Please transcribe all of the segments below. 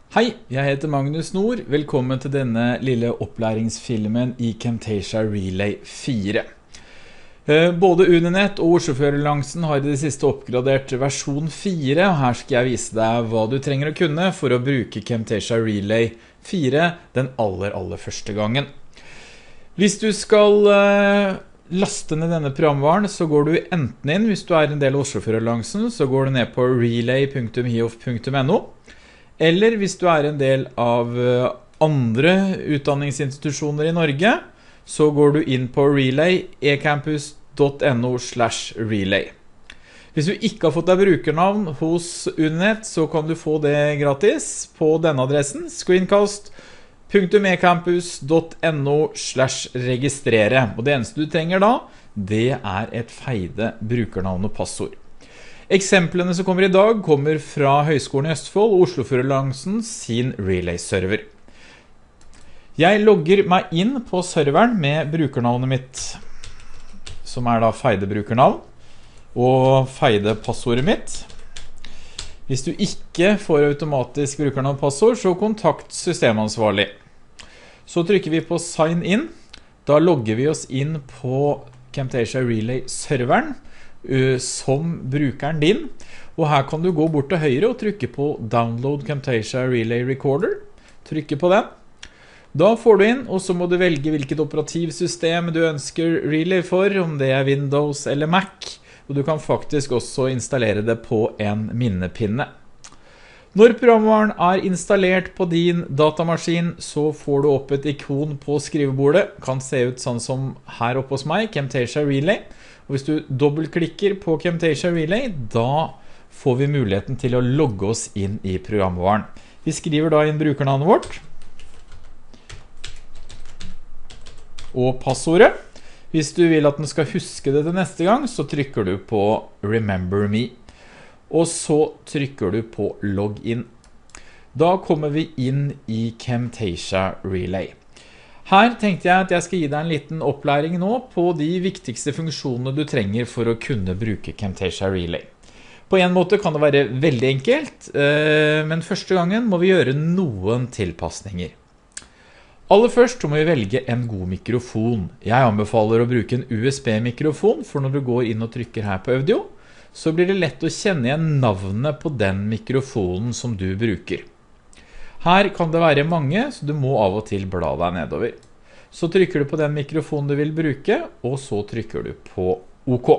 Hei, jeg heter Magnus Nord. Velkommen til denne lille opplæringsfilmen i Camtasia Relay 4. Både Uninet og Oslo-Førerlangsen har i det siste oppgradert versjon 4, og her skal jeg vise deg hva du trenger å kunne for å bruke Camtasia Relay 4 den aller første gangen. Hvis du skal laste ned denne programvaren, så går du enten inn, hvis du er en del av Oslo-Førerlangsen, så går du ned på relay.hiof.no, eller hvis du er en del av andre utdanningsinstitusjoner i Norge, så går du inn på relay.ecampus.no/relay. Hvis du ikke har fått deg brukernavn hos Uninet, så kan du få det gratis på denne adressen, screencast.ecampus.no/registrere. Og det eneste du trenger da, det er et feide brukernavn og passord. Eksemplene som kommer i dag kommer fra Høgskolen i Østfold og Oslo-Førerlangsen sin Relay-server. Jeg logger meg inn på serveren med brukernavnet mitt, som er da feide-brukernavn, og feide-passordet mitt. Hvis du ikke får automatisk brukernavn og passord, så kontakt systemansvarlig. Så trykker vi på Sign In. Da logger vi oss inn på Camtasia Relay-serveren, som brukeren din, og her kan du gå bort til høyre og trykke på Download Camtasia Relay Recorder. Trykke på den. Da får du inn, og så må du velge hvilket operativsystem du ønsker Relay for, om det er Windows eller Mac, og du kan faktisk også installere det på en minnepinne. Når programvaren er installert på din datamaskin, så får du opp et ikon på skrivebordet. Kan se ut sånn som her oppe hos meg, Camtasia Relay. Og hvis du dobbeltklikker på Camtasia Relay, da får vi muligheten til å logge oss inn i programvaren. Vi skriver da inn brukernavnet vårt og passordet. Hvis du vil at den skal huske det til neste gang, så trykker du på Remember Me. Og så trykker du på Login. Da kommer vi inn i Camtasia Relay. Her tenkte jeg at jeg skal gi deg en liten opplæring nå på de viktigste funksjonene du trenger for å kunne bruke Camtasia Relay. På en måte kan det være veldig enkelt, men første gangen må vi gjøre noen tilpasninger. Aller først må vi velge en god mikrofon. Jeg anbefaler å bruke en USB-mikrofon, for når du går inn og trykker her på audio, så blir det lett å kjenne igjen navnet på den mikrofonen som du bruker. Her kan det være mange, så du må av og til bla deg nedover. Så trykker du på den mikrofonen du vil bruke, og så trykker du på OK.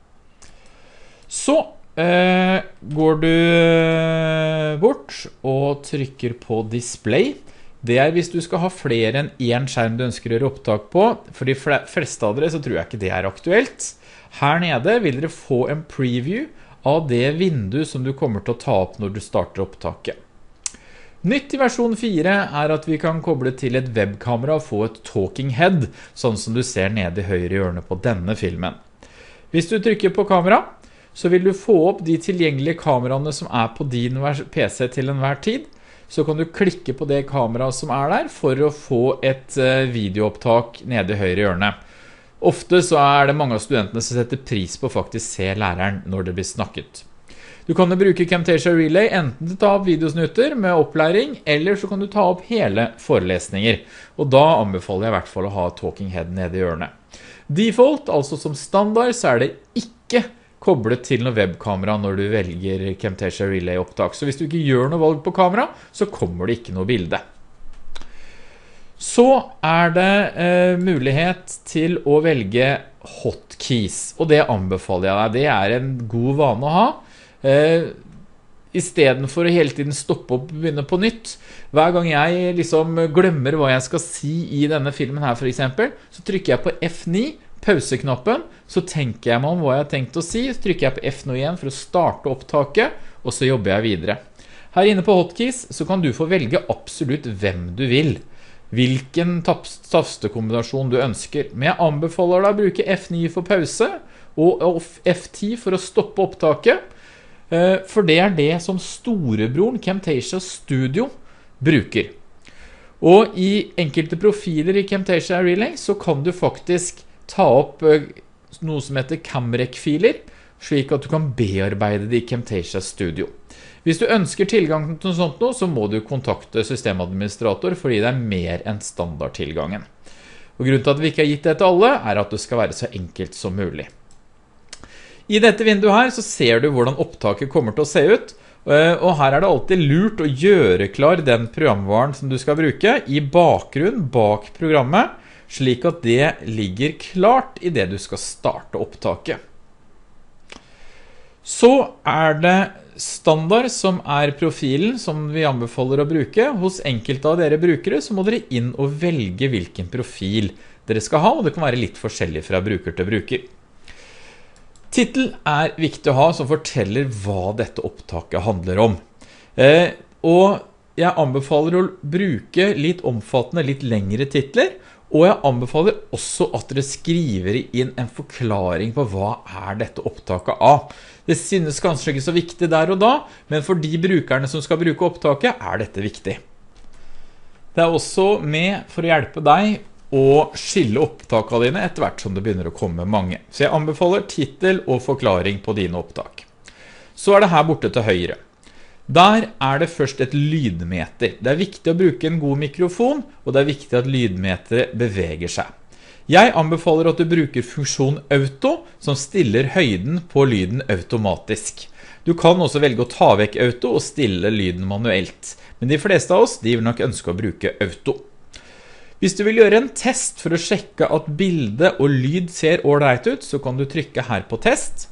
Så går du bort og trykker på Display. Det er hvis du skal ha flere enn en skjerm du ønsker å gjøre opptak på. For de fleste av dere så tror jeg ikke det er aktuelt. Her nede vil dere få en preview av det vinduet som du kommer til å ta opp når du starter opptaket. Nytt i versjon 4 er at vi kan koble til et webkamera og få et talking head, sånn som du ser nede i høyre hjørne på denne filmen. Hvis du trykker på kamera, så vil du få opp de tilgjengelige kameraene som er på din PC til enhver tid. Så kan du klikke på det kameraet som er der for å få et videoopptak nede i høyre hjørne. Ofte så er det mange av studentene som setter pris på å faktisk se læreren når det blir snakket. Du kan bruke Camtasia Relay enten til å ta opp videosnutter med opplæring, eller så kan du ta opp hele forelesninger. Og da anbefaler jeg i hvert fall å ha talking head nede i hjørnet. Default, altså som standard, så er det ikke koblet til noe webkamera når du velger Camtasia Relay opptak. Så hvis du ikke gjør noe valg på kamera, så kommer det ikke noe bilde. Så er det mulighet til å velge hotkeys, og det anbefaler jeg deg. Det er en god vane å ha. I stedet for å hele tiden stoppe opp og begynne på nytt. Hver gang jeg liksom glemmer hva jeg skal si i denne filmen her for eksempel, så trykker jeg på F9, pauseknappen, så tenker jeg meg om hva jeg har tenkt å si, så trykker jeg på F9 igjen for å starte opptaket, og så jobber jeg videre. Her inne på hotkeys så kan du få velge absolutt hvem du vil. Hvilken tastekombinasjon du ønsker. Men jeg anbefaler deg å bruke F9 for pause, og F10 for å stoppe opptaket, for det er det som storebroren Camtasia Studio bruker. Og i enkelte profiler i Camtasia Relay så kan du faktisk ta opp noe som heter Camrec-filer, slik at du kan bearbeide det i Camtasia Studio. Hvis du ønsker tilgang til noe sånt nå, så må du kontakte systemadministrator, fordi det mer enn standardtilgangen. Og grunnen til at vi ikke har gitt det til alle, at det skal være så enkelt som mulig. I dette vinduet her så ser du hvordan opptaket kommer til å se ut, og her det alltid lurt å gjøre klar den programvaren som du skal bruke i bakgrunn bak programmet, slik at det ligger klart i det du skal starte opptaket. Så det standard som profilen som vi anbefaler å bruke. Hos enkelte av dere brukere så må dere inn og velge hvilken profil dere skal ha, og det kan være litt forskjellig fra bruker til bruker. Titel viktig å ha som forteller hva dette opptaket handler om. Og jeg anbefaler å bruke litt omfattende, litt lengre titler, og jeg anbefaler også at dere skriver inn en forklaring på hva dette opptaket av. Det synes kanskje ikke så viktig der og da, men for de brukerne som skal bruke opptaket, dette viktig. Det også med for å hjelpe deg å skille opptakene dine etter hvert som det begynner å komme mange. Så jeg anbefaler titel og forklaring på dine opptak. Så det her borte til høyre. Der det først et lydmeter. Det viktig å bruke en god mikrofon, og det viktig at lydmeteret beveger seg. Jeg anbefaler at du bruker funksjon auto, som stiller høyden på lyden automatisk. Du kan også velge å ta vekk auto og stille lyden manuelt. Men de fleste av oss, de vil nok ønske å bruke auto. Hvis du vil gjøre en test for å sjekke at bilde og lyd ser ordentlig ut, så kan du trykke her på test.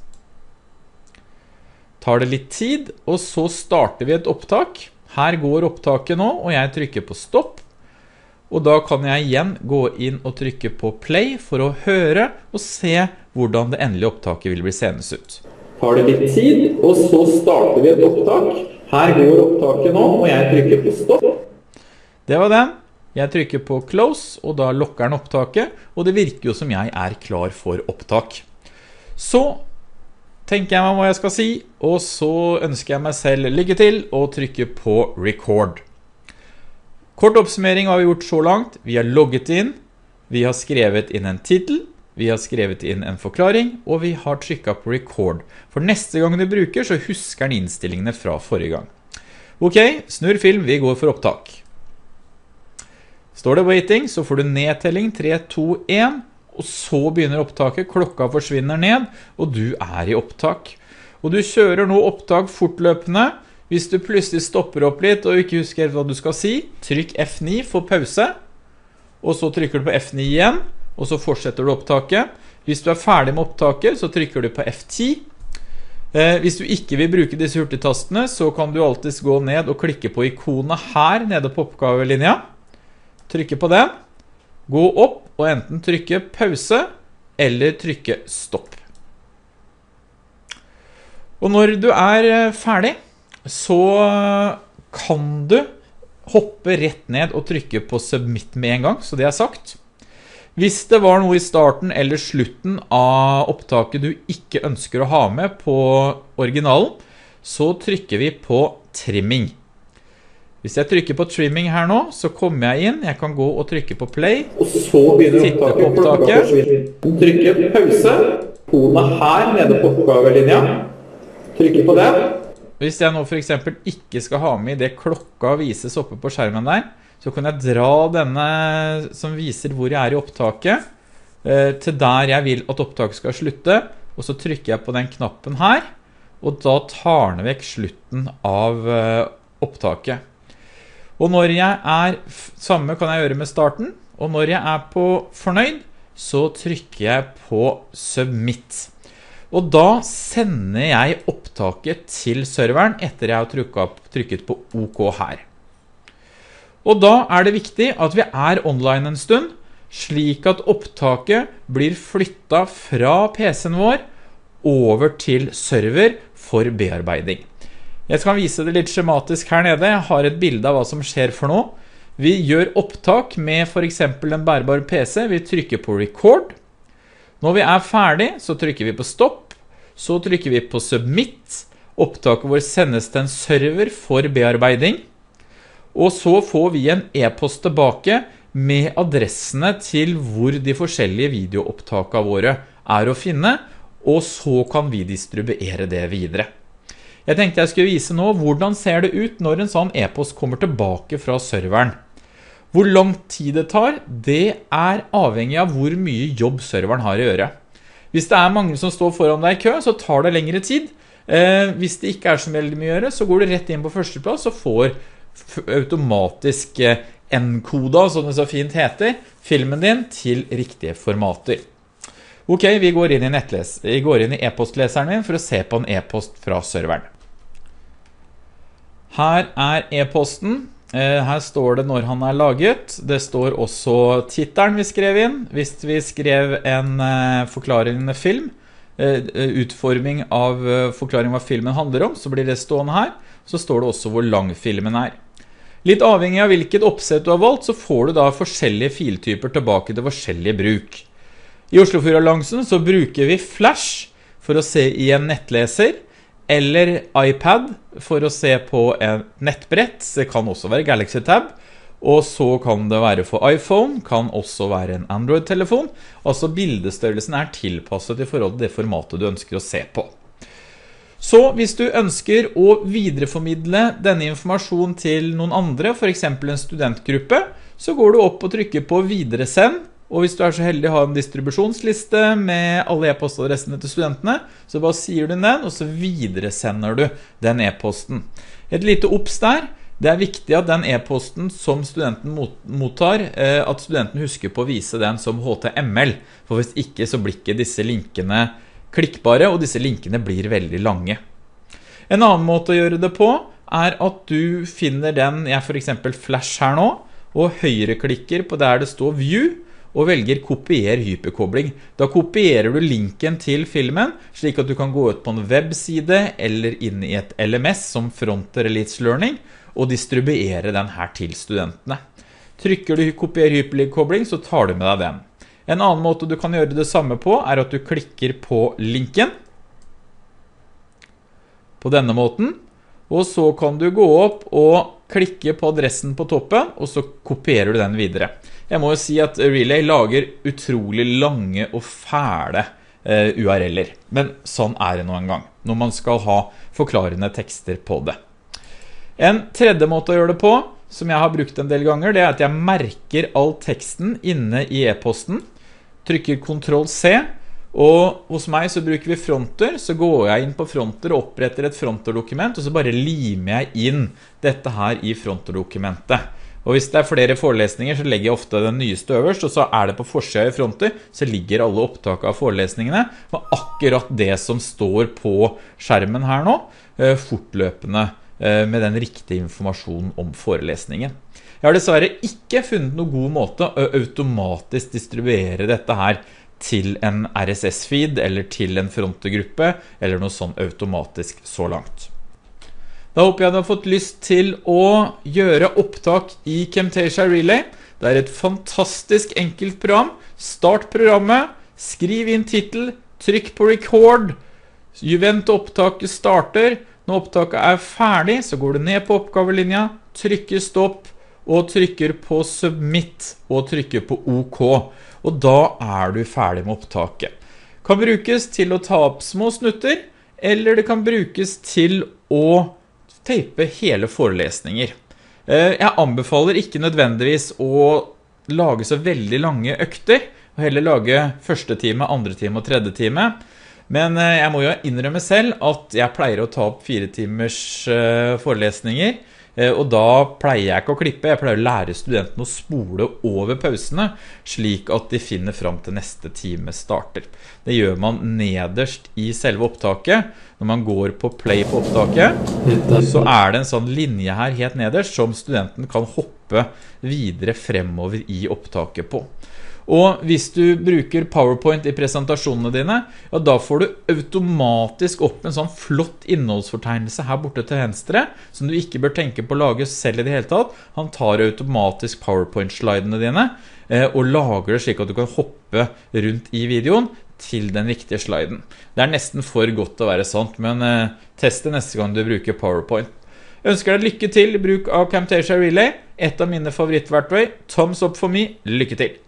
Tar det litt tid, og så starter vi et opptak. Her går opptaket nå, og jeg trykker på stopp. Og da kan jeg igjen gå inn og trykke på play for å høre og se hvordan det endelige opptaket vil bli seende ut. Tar det litt tid, og så starter vi et opptak. Her går opptaket nå, og jeg trykker på stopp. Det var den. Jeg trykker på close, og da lukker den opptaket, og det virker jo som jeg klar for opptak. Så tenker jeg meg hva jeg skal si, og så ønsker jeg meg selv lykke til og trykker på record. Kort oppsummering har vi gjort så langt. Vi har logget inn, vi har skrevet inn en titel, vi har skrevet inn en forklaring, og vi har trykket på record. For neste gang du bruker, så husker den innstillingene fra forrige gang. Ok, snurr film, vi går for opptak. Står det waiting, så får du nedtelling 3, 2, 1, og så begynner opptaket, klokka forsvinner ned, og du i opptak. Og du kjører nå opptak fortløpende. Hvis du plutselig stopper opp litt og ikke husker hva du skal si, trykk F9 for pause, og så trykker du på F9 igjen, og så fortsetter du opptaket. Hvis du ferdig med opptaket, så trykker du på F10. Hvis du ikke vil bruke disse hurtigtastene, så kan du alltid gå ned og klikke på ikonet her nede på oppgavelinja. Trykke på den, gå opp og enten trykke pause eller trykke stopp. Og når du ferdig, så kan du hoppe rett ned og trykke på submit med en gang, så det sagt. Hvis det var noe i starten eller slutten av opptaket du ikke ønsker å ha med på originalen, så trykker vi på trimming. Hvis jeg trykker på trimming her nå, så kommer jeg inn, jeg kan gå og trykke på play, og så begynner opptaket, trykke pause, koden her nede på oppgavelinja, trykke på det. Hvis jeg nå for eksempel ikke skal ha med det klokka vises oppe på skjermen der, så kan jeg dra denne som viser hvor jeg i opptaket, til der jeg vil at opptaket skal slutte, og så trykker jeg på den knappen her, og da tar den vekk slutten av opptaket. Og når jeg samme kan jeg gjøre med starten, og når jeg på fornøyd, så trykker jeg på submit. Og da sender jeg opptaket til serveren etter jeg har trykket på OK her. Og da det viktig at vi online en stund, slik at opptaket blir flyttet fra PC-en vår over til server for bearbeiding. Jeg skal vise det litt skjematisk her nede. Jeg har et bilde av hva som skjer for nå. Vi gjør opptak med for eksempel en bærbar PC. Vi trykker på record. Når vi ferdig, så trykker vi på stopp. Så trykker vi på submit. Opptaket vår sendes til en server for bearbeiding. Og så får vi en e-post tilbake med adressene til hvor de forskjellige videoopptakene våre å finne, og så kan vi distribuere det videre. Jeg tenkte jeg skulle vise nå hvordan ser det ut når en sånn e-post kommer tilbake fra serveren. Hvor lang tid det tar, det avhengig av hvor mye jobb serveren har å gjøre. Hvis det mange som står foran deg i kø, så tar det lengre tid. Hvis det ikke så veldig mye å gjøre, så går du rett inn på førsteplass og får automatisk enkoda, som det så fint heter, filmen din til riktige formater. Ok, vi går inn i e-postleseren min for å se på en e-post fra serveren. Her e-posten. Her står det når han laget. Det står også titelen vi skrev inn. Hvis vi skrev en forklarende film, utforming av forklaring hva filmen handler om, så blir det stående her. Så står det også hvor lang filmen Litt avhengig av hvilket oppsett du har valgt, så får du da forskjellige filtyper tilbake til forskjellige bruk. I Oslofjordalliansen så bruker vi Flash for å se i en nettleser, eller iPad for å se på en nettbrett. Det kan også være Galaxy Tab, og så kan det være for iPhone, kan også være en Android-telefon. Altså bildestørrelsen tilpasset i forhold til det formatet du ønsker å se på. Så hvis du ønsker å videreformidle denne informasjonen til noen andre, for eksempel en studentgruppe, så går du opp og trykker på videresend. Og hvis du så heldig å ha en distribusjonsliste med alle e-postadressene til studentene, så bare sier du den, og så videresender du den e-posten. Et lite obs der, det viktig at den e-posten som studenten mottar, at studenten husker på å vise den som HTML, for hvis ikke så blir ikke disse linkene klikkbare, og disse linkene blir veldig lange. En annen måte å gjøre det på at du finner den, jeg for eksempel Flash her nå, og høyreklikker på der det står View, og velger kopier hyperkobling. Da kopierer du linken til filmen, slik at du kan gå ut på en webside eller inn i et LMS som Fronter Elites Learning, og distribuere den her til studentene. Trykker du kopier hyperkobling, så tar du med deg den. En annen måte du kan gjøre det samme på at du klikker på linken, på denne måten, og så kan du gå opp og klikke på adressen på toppen, og så kopierer du den videre. Jeg må jo si at Relay lager utrolig lange og fæle URL'er, men sånn det nå en gang, når man skal ha forklarende tekster på det. En tredje måte å gjøre det på, som jeg har brukt en del ganger, det at jeg merker all teksten inne i e-posten, trykker Ctrl+C, og hos meg så bruker vi Fronter, så går jeg inn på Fronter og oppretter et Fronter-dokument, og så bare limer jeg inn dette her i Fronter-dokumentet. Og hvis det flere forelesninger, så legger jeg ofte den nyeste øverst, og så det på forsiden i Fronter, så ligger alle opptak av forelesningene, og akkurat det som står på skjermen her nå, fortløpende med den riktige informasjonen om forelesningen. Jeg har dessverre ikke funnet noen god måte å automatisk distribuere dette her til en RSS-feed, eller til en Fronter-gruppe, eller noe sånn automatisk så langt. Da håper jeg du har fått lyst til å gjøre opptak i Camtasia Relay. Det et fantastisk enkelt program. Start programmet, skriv inn titel, trykk på record, vent opptaket starter. Når opptaket ferdig, så går du ned på oppgavelinja, trykker stopp, og trykker på submit, og trykker på OK. Og da du ferdig med opptaket. Kan brukes til å ta opp små snutter, eller det kan brukes til å teipe hele forelesninger. Jeg anbefaler ikke nødvendigvis å lage så veldig lange økter, og heller lage første time, andre time og tredje time. Men jeg må jo innrømme selv at jeg pleier å ta opp 4 timers forelesninger, og da pleier jeg ikke å klippe, jeg pleier å lære studentene å spole over pausene, slik at de finner fram til neste time starter. Det gjør man nederst i selve opptaket. Når man går på play på opptaket, så det en sånn linje her helt nederst som studenten kan hoppe videre fremover i opptaket på. Og hvis du bruker PowerPoint i presentasjonene dine, ja, da får du automatisk opp en sånn flott innholdsfortegnelse her borte til venstre, som du ikke bør tenke på å lage selv i det hele tatt. Han tar automatisk PowerPoint-slidene dine, og lager det slik at du kan hoppe rundt i videoen til den riktige sliden. Det nesten for godt å være sant, men test det neste gang du bruker PowerPoint. Jeg ønsker deg lykke til i bruk av Camtasia Relay, et av mine favorittverktøy. Thumbs up for me, lykke til!